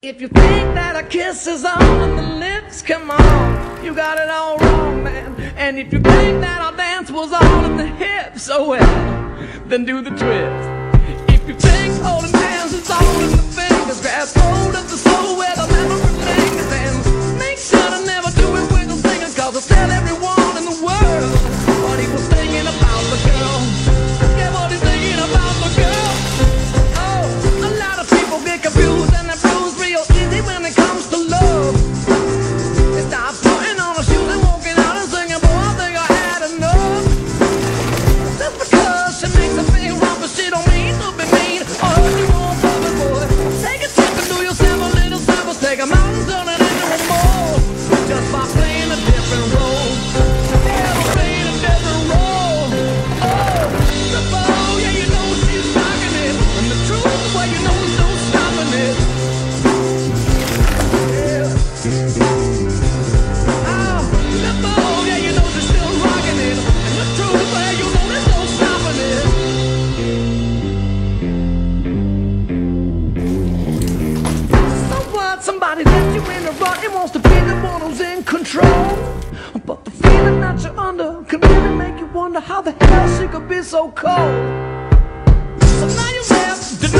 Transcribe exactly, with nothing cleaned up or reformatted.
If you think that a kiss is on the lips, come on, you got it all wrong, man. And if you think that our dance was all in the hips, oh well, then do the twist. If you think holding hands is all in the fingers, grab hold of the soul where the memory lingers, and make sure to never do it with the singers, cause it's tell everyone in the world what he was thinking about the girl. Yeah, what he's thinking about the girl. Oh, a lot of people get confused and they're bruised real easy when it comes to love. They start putting on their shoes and walking out and singing, boy, I think I had enough. Just because she makes a feel wrong, but she don't mean to be mean or hurt you on purpose, boy. Take a step and do yourself a little service. Take a mountain, turn it into a mole, just by playing a different role. Yeah, playing a different role. Oh, the bow, yeah, you know she's rocking it, and the truth, well, you know there's no stopping it. Yeah. Oh, the bow, yeah, you know she's still rocking it, and the truth, well, you know there's no stopping it. So what? Somebody left you in a rut and wants to be the one who's in control. But the feeling that you're under can really make you wonder how the hell she could be so cold. So now you left,